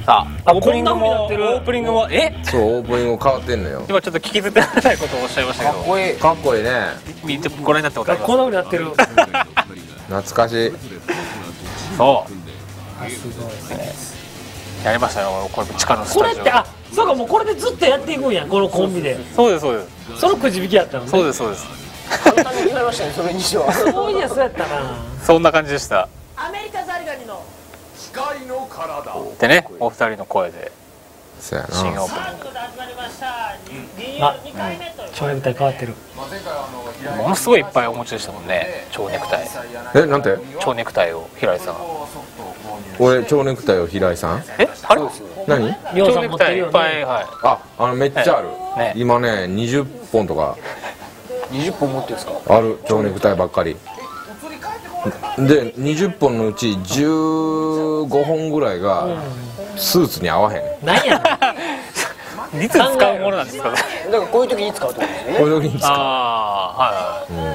さあ、オープニングこんなも、 風になってるオープニングも、 そう、オープニング変わってんのよ。 今ちょっと聞き捨てならないことをおっしゃいましたけど、 いい。かっこいいね。 見てご覧になったことありますこんな風になってる。 懐かしい。 そうすごい。 やりましたよ、これ地下のスタジオ。 これってそうかもうこれでずっとやっていくんやこのコンビで。 そうですそうですそのくじ引きやったのね。 そうですそうです。 簡単に決まりましたね、それにしては。 そういやそうやったな。 そんな感じでした。 アメリカザリガニの機械の体。 でね、お二人の声でそうや新な。 オープニング。 蝶ネクタイ変わってる。 ものすごいいっぱいお持ちでしたもんね、蝶ネクタイ。 え、なんて？ 蝶ネクタイを平井さん。 俺蝶ネクタイを平井さん？ あれ？ 何？ りょう蝶ネクタさん持ってるよイいっぱい、 ね。 はめっちゃある。 ね今ね、20本とか 20本持ってるんですか。 ある蝶ネクタイばっかり。で、20本のうち15本ぐらいがスーツに合わへん。 なんやねん。 い。いつ使うものなんですか？ だからこういう時に使うってことですよね。 こういう時に使う。 ああ、はいはい。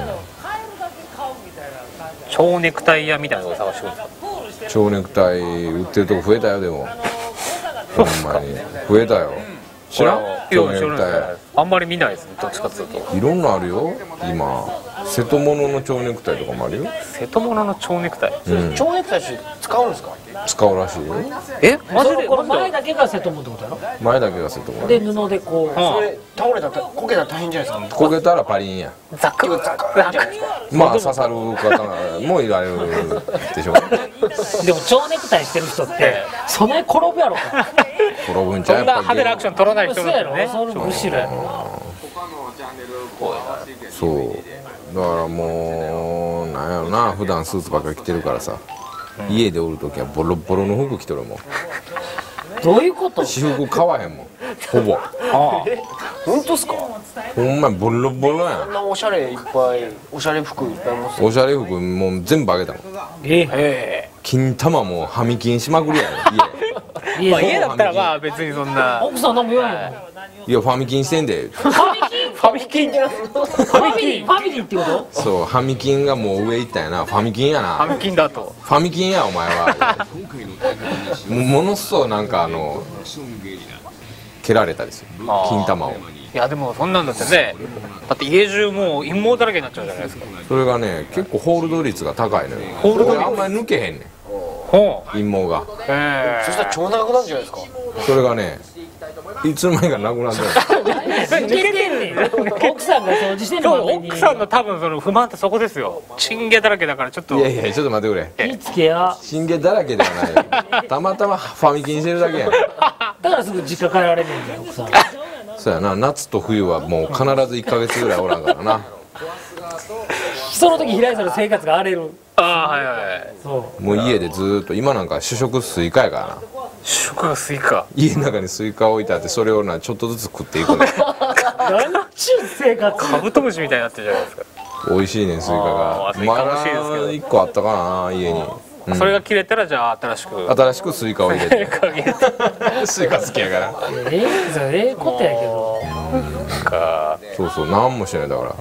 蝶ネクタイ屋みたいなのを探してくるんですか？ 蝶ネクタイ売ってるとこ増えたよ、でも。ほんまに増えたよ。知らん？蝶ネクタイ。 あんまり見ないですね、どっちかっていうと。 いろんなあるよ今。瀬戸物の蝶ネクタイとかもあるよ。 瀬戸物の蝶ネクタイ。 蝶ネクタイして使うんですか。 使うらしいよ。 え、マジで？ この前だけがセットもってことやろ。 前だけが瀬戸物。 で布でこう。 それ倒れたらこけたら大変じゃないですか。 焦げたらパリンや。 ザクザクザク。 まあ刺さる方もいられるでしょ。 でも蝶ネクタイしてる人ってそない転ぶやろか。 転ぶんちゃそなうんやっぱ派手なアクション取らない人そうやろ。 だよね。 そのむしろやろ。 そうだからもうなんやろな、普段スーツばっかり着てるからさ、家でおる時はボロボロの服着とるもん。 どういうこと？ 私服買わへんもん、ほぼ。 本当ですか。 ほんまにボロボロやこんなおしゃれいっぱい、おしゃれ服いっぱい持ってん。おしゃれ服もう全部あげたもん。金玉もはみ金しまくりやろまあ家だったらまあ別にそんな。 奥さん何も言わんよ。 家。いやファミキンしてんで。 ファミキン？ ファミキンってな。 ファミリーってこと？ そう、ファミキンがもう上行ったんやな。ファミキンやな。 ファミキンだと。 ファミキンやお前は。ものすごいなんか蹴られたですよ、金玉を。 いやでもそんなんだってね、だって家中もう陰謀だらけになっちゃうじゃないですか。 それがね結構ホールド率が高いのよ。 ホールド率俺あんまり抜けへんねん、 ほう。 陰謀が。 そしたら超長くなるんじゃないですか。 それがねいつの間にかなくなってる。 抜けてんねん。奥さんが掃除してんのそう、 前に。 奥さんの多分その不満ってそこですよ。チンゲだらけだからちょっと。 いやいやちょっと待ってくれ、 気ぃつけや。 チンゲだらけではないよ。たまたまファミキンしてるだけやん。 だからすぐ実家帰られねえんだよ奥さん。 そうやな、夏と冬はもう必ず1ヶ月ぐらいおらんからな。 その時平井さんの生活が荒れる。 ああ、はいはい。 そもう家でずーっと、今なんか主食スイカやからな。 主食がスイカ。 家の中にスイカ置いてあって、それをちょっとずつ食っていくの。 う。何ちゅう生活。 カブトムシみたいになってるじゃないですか。 美味しいねんスイカが。 あースイカ美味しいですけどまだ1個あったかな家に。 それが切れたらじゃあ新しく。 新しくスイカを入れて。 かけて。 スイカ好きやから。 それことやけど。 なんか。 そうそう、なんもしてないだから。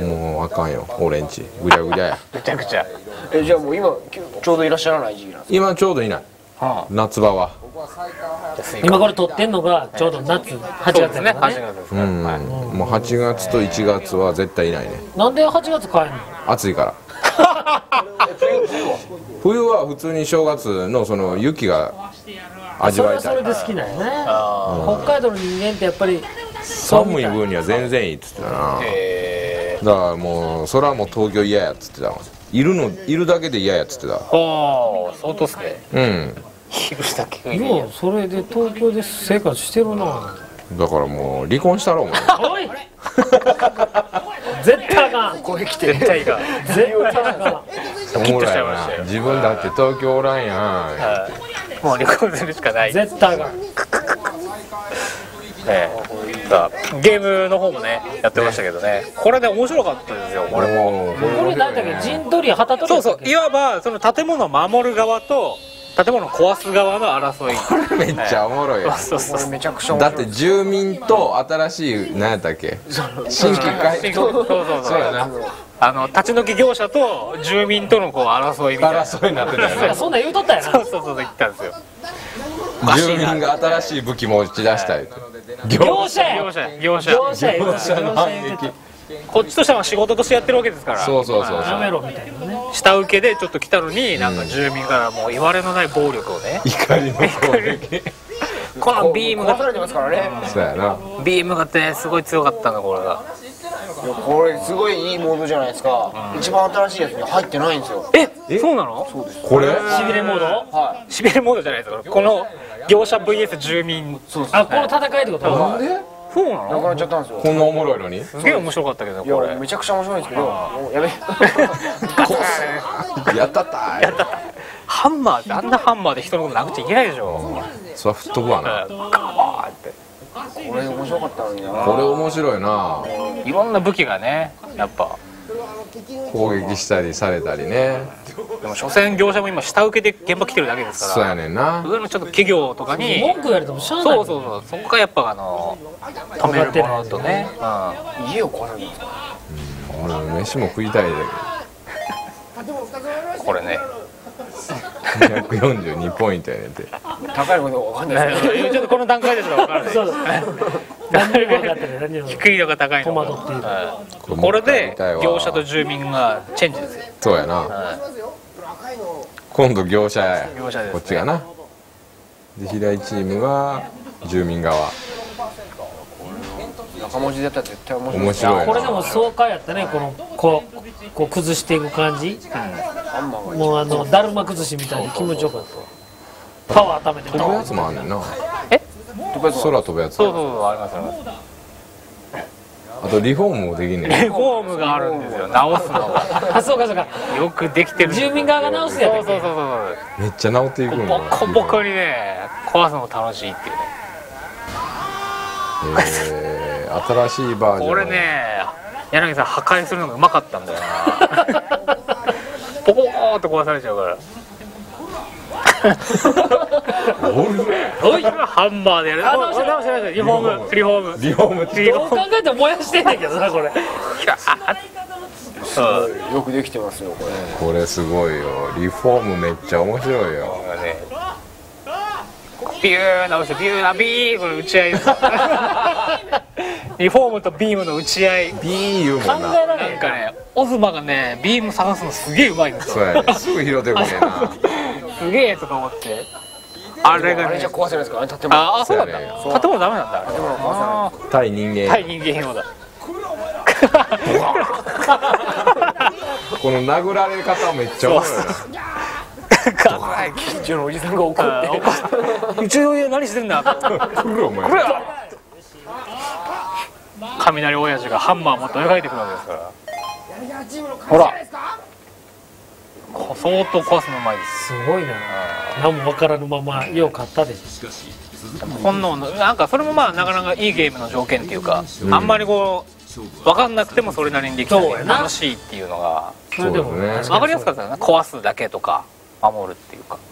もうあかんよ、俺んちぐちゃぐちゃや。 めちゃくちゃ。 じゃあもう今ちょうどいらっしゃらない時期なんです今ちょうどいない、夏場は。 今これ撮ってんのがちょうど夏8 そうですね。8 月やからね。 月ですね。はい。 もう8月と1月は絶対いないね。 なんで8月帰んの？ 暑いから。冬は普通に正月のその雪が味それわたい。 はいそれで好きなんやね。北海道の人間ってやっぱり寒い分には全然いいっつってたな。だからもうそれはもう東京嫌やっつってたわ。いるだけで嫌やっつってた。 ああ、相当っすね。 うん昼だけ。 ようそれで東京で生活してるな。 だからもう離婚したろお前。 おい絶対あかん。 声来て絶対が。 絶対あかん。 おもろいな。自分だって東京おらんやもう離婚するしかない。 絶対あかん。 さあゲームの方もねやってましたけどね。これで面白かったですよ。これも。 これ何だっけ？陣取り旗取り。 そうそう。いわばその建物を守る側と建物を壊す側の争い。 これめっちゃおもろいやん。 そうそうそう。 めちゃくちゃ面だっ白いて住民と新しい何やったっけ、新規開そうそうそう。 そうやな、 立ち退き業者と住民とのこう争いみたいな。 争いになってたよね。 そんなん言うとったやな。 そうそうそう言ったんですよ。 住民が新しい武器持ち出したい業者や業者業者業者や業者の反撃こっちとしては仕事としてやってるわけですからそうそうそうやめろみたいなね下請けでちょっと来たのになんか住民からもう言われのない暴力をね怒りの攻撃このビームが壊されてますからね。 そうやなビームがってすごい強かったのこれがいやこれすごいいいモードじゃないですか。一番新しいやつに入ってないんですよ。 えそうなのこれしびれモードはしびれモードじゃないですかこの業者 VS 住民あこの戦いってことなんでそうななくのなっちゃったんですよ。 こんなおもろいのにすげえ面白かったけどいこれやめちゃくちゃ面白いんですけど、もうやめ。 やったったいハンマーってあんなハンマーで人のこと殴っちゃいけないでしょそれは吹っ飛ぶわなガーってこれ面白かったのにな。 これ面白いないろんな武器がねやっぱ攻撃したりされたりねでも所詮業者も今下請けで現場来てるだけですそうからやねんな上のちょっと企業とかに文句言われてもしゃあないそうそうそうそこがやっぱ止めるものとね、 家を壊されてますか俺も飯も食いたいでこれね 242ポイントやねんてら。高いことわかんないですけど。 ちょっとこの段階でしか分からないそう何にも分かってない何にも低いのか高いのか戸惑っているこれで業者と住民がチェンジですよそうやな今度業者や業者ですねこっちがなで平井チームが住民側中文字でやったら絶対面白い。 面白いこれでも爽快やったねこう崩していく感じハンマーがもうだるま崩しみたいに気持ちよかったパワー貯めて飛ぶやつもあんねんな空空飛ぶやつそうそうそうありますありますあとリフォームもできんねんリフォームがあるんですよ直すのがあそうかそうかよくできてる住民側が直すやつそうそうそうそうめっちゃ治っていくんだボコボコにね壊すのも楽しいっていうね新しいバージョンこれね柳さん破壊するのがうまかったんだよなポコーって壊されちゃうからおいハンマーでやる直してリフォームリフォームってどう考えても燃やしてんねんけどなこれよくできてますよこれ。 これすごいよリフォームめっちゃ面白いよビュー直してビュービーこれ打ち合いリフォームとビームの打ち合いビー言うもん考なえられへんなんかねオズマがねビーム探すのすげえうまいんですよそうやねすぐ拾ってくれなすげえとか思ってあれがねあれじゃ壊せないですからね建物。 あそうなんだそう建物ダメなんだ建物壊さない。 対人間、 対人間用だこの殴られ方めっちゃ面白いな近所のおじさんが怒って。 うちの家何してんだ来るお前これ雷親父がハンマー持って追いかけてくるわけですからほら相当壊すのうまいですすごいな何も分からぬままよう買ったでし本能のなんかそれもまあなかなかいいゲームの条件っていうか、あんまりこう分かんなくてもそれなりにできたりそうやな楽しいっていうのがょそれでもそうですね分かりやすかったよね壊すだけとか守るっていうか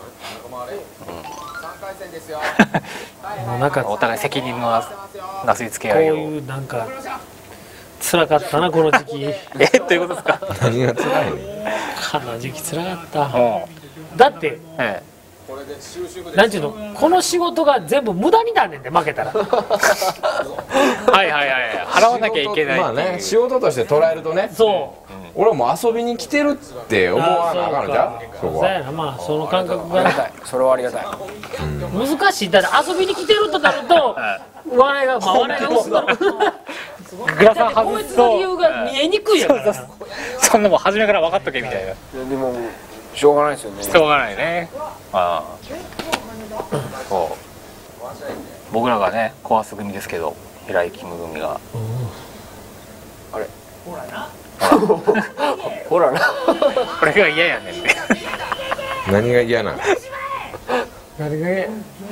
もうなんかお互い責任のなすりつけこう合いをいうなんか辛かったなこの時期ということですか何が辛いねんこの時期辛かったうんだってえなんていうのこの仕事が全部無駄になんねんで負けたらえはいはいはい払わなきゃいけないまあっていうね仕事として捉えるとねそう俺はもう遊びに来てるって思わなあかんのじゃんそこはそうやなまあその感覚がありがたい。それはありがたい。 難しいだって遊びに来てるとなると笑いがまあ笑いが嘘だろグラサンだってこ外すいつの理と由が見えにくいやからなそんなもん初めから分かっとけみたいなでもしょうがないですよね。 しょうがないねああそう僕らがね壊す組ですけど平井キム組があれ。ほらな。 これが嫌やねんって何が嫌なの何がね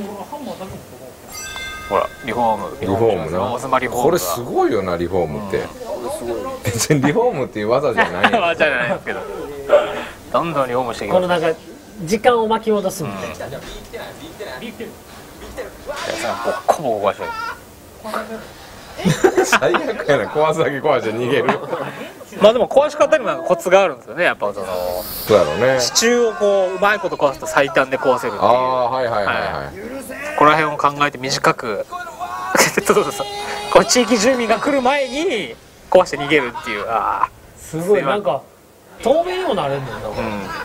ほらリフォームリフォームなオズマリフォームこれすごいよなリフォームって別にリフォームっていう技じゃないよわじゃないですけどどんどんリフォームしていきますこのなんか時間を巻き戻すみたいなボッコボコ壊してる最悪やな壊すだけ壊して逃げるまあでも壊し方にもなんかコツがあるんですよねやっぱそのそうやろうね支柱をこううまいこと壊すと最短で壊せるっていうああはいはいはいはいこら辺を考えて短くそうこう地域住民が来る前に壊して逃げるっていう。 すごいなんか透明にもなれんのよな、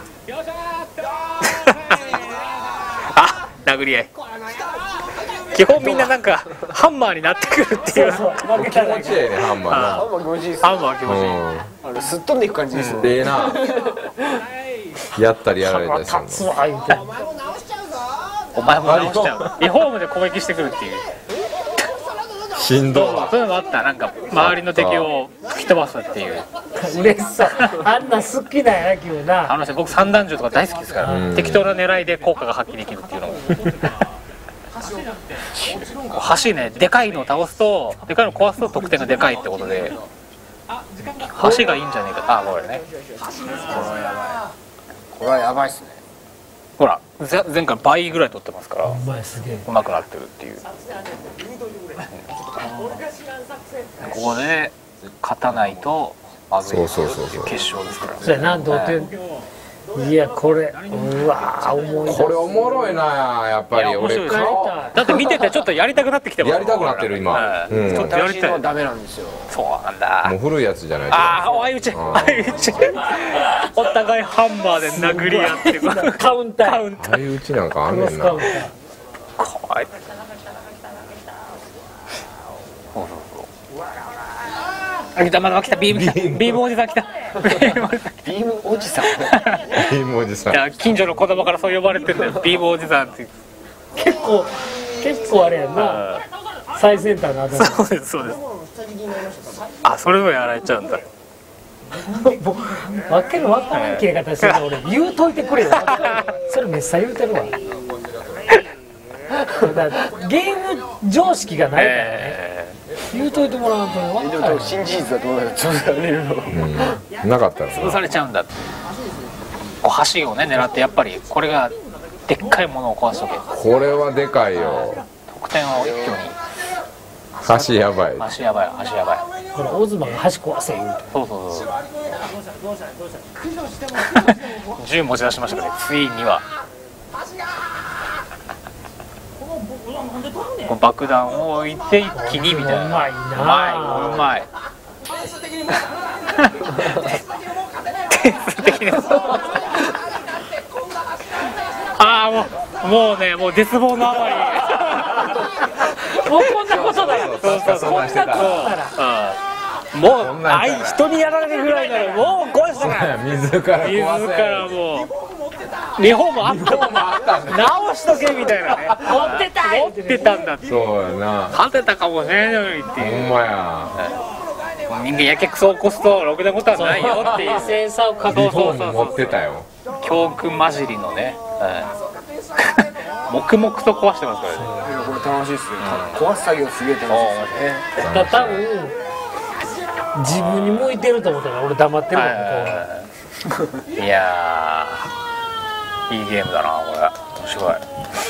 あ、殴り合い。基本みんななんかハンマーになってくるっていう。 負けたら気持ちええねハンマーな。 ハンマー気持ちいいです。 ハンマー気持ちいい。 すっ飛んでいく感じですね。 ええな。やったりやられたりするの。 立つわ言うてお前も直しちゃう。リフォームで攻撃してくるっていう。 しんどいわ。 そういうのもあった。なんか周りの敵を吹き飛ばすっていう。 嬉しそう。あんな好きな野球な。 僕三段銃とか大好きですから、適当な狙いで効果が発揮できるっていうのも。橋ね、でかいのを倒すと、でかいのを壊すと得点がでかいってことで、橋がいいんじゃねえか。これね。 これはやばいっすね。 ほら、前回倍ぐらい取ってますから、 お前すげえ。 うまくなってるっていう。ここで勝たないとまずい決勝ですから。 それなん同点。いやこれうわ重い。 これおもろいなやっぱり。俺顔だって見ててちょっとやりたくなってきてます。 やりたくなってる今。 ちょっとやりたいのはダメなんですよ。 そうなんだ。 もう古いやつじゃないと。 相打ちお互いハンマーで殴り合ってカウンター。 相打ちなんかあんねんな。 怖い。来た、まだ来た。ビームおじさん来た。 ビームおじさん。 ビームおじさん。 近所の子供からそう呼ばれてんだよ。ビームおじさんって。 結構あれやんな。最先端のあたり。 そうですそうです。それをやられちゃうんだ。 わけのわからん切れ方してる。俺言うといてくれよ。それめっさ言うてるわ。ゲーム常識がないからね。言うといてもらわんと分かる。 新事実だと思うから潰されるの。 なかったら潰されちゃうんだ。橋をね狙ってやっぱりこれがでっかいものを壊しとけ。 これはでかいよ。 得点を一挙に。 橋やばい。 橋やばい。 これオズマが橋壊せ言うて。 そう。銃持ち出しましたからね。ついには。爆弾を置いて一気にみたいな。うまいな。うまい。もうね、もう絶望のあまり。 もうこんなことだよ。 そんなんしてた。 もう人にやられるぐらいならもう壊したから。 自らもうリフォームあったんだ。直しとけみたいなね。持ってたんだって。 そうやな。 勝てたかもしれないのにっていう。 ほんまや。 人間やけくそを起こすとろくなことはないよっていう。 センサーをかリフォーム持ってたよ。 教訓混じりのね。黙々と壊してますからね。 これ楽しいっすよ。壊す作業すげえ楽しいですね。 多分自分に向いてると思ったから俺黙ってるもん。 いやいいゲームだなこれ。面白い。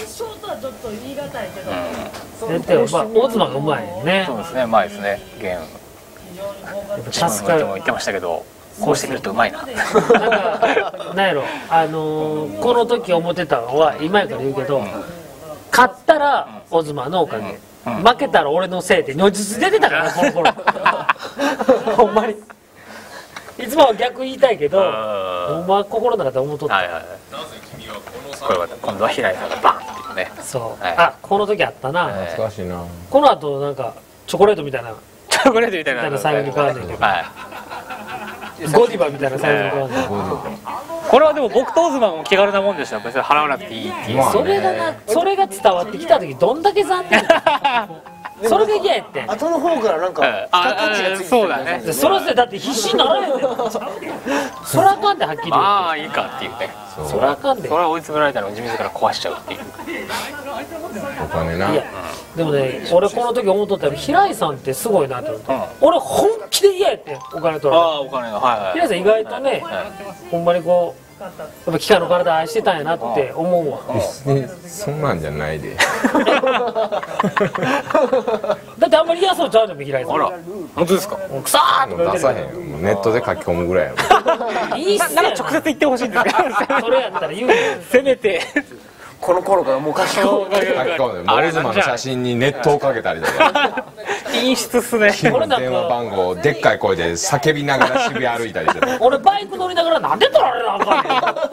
絶対オズマがうまいよね。 そうですね、うまいですねゲーム。チームも言ってましたけど、こうしてみるとうまいな。 なんやろこの時思ってたのは今やから言うけど、勝ったらオズマのおかげ、負けたら俺のせいって如実出てたからこの頃。ほんまにいつもは逆言いたいけど、ほんま心の中で思っとった。 これは今度は平井さんがバンっていうね。 そう、この時あったな。 懐かしいな。 この後なんかチョコレートみたいな最後に変わんねんけど、ゴディバみたいな最後に変わんねん。 これはでも僕とオズマも気軽なもんでした。別に払わなくていいっていう。 それが伝わってきた時どんだけ残念。それが嫌やってん。 後の方からなんか付加価値がついてる。 そうだね。 それだって必死にならへんねん。そらあかんではっきり言う。 いいかっていうね。 そらあかんで。 それは追い詰められたら自ら壊しちゃうっていう。 お金な。 いやでもね、俺この時思っとったら平井さんってすごいなって思った。俺本気で嫌やってん、お金取られお金が。 平井さん意外とね、ほんまにこうやっぱ機械の体愛してたんやなって思うわ。 そんなんじゃないで。 だってあんまり嫌そうちゃうじゃん、平井さん。 あら、本当ですか。 くさーって出さへんよ。ネットで書き込むぐらいやもん。 いいっすね。 なんか直接言ってほしいんですけど。 それやったら言うよ。 せめてこの頃からもう書き込んで書き込んで、モズマの写真に熱湯をかけたりとか、 品質っすね。 電話番号をでっかい声で叫びながら渋谷歩いたりして、 俺バイク乗りながらなんで取られなあかんねん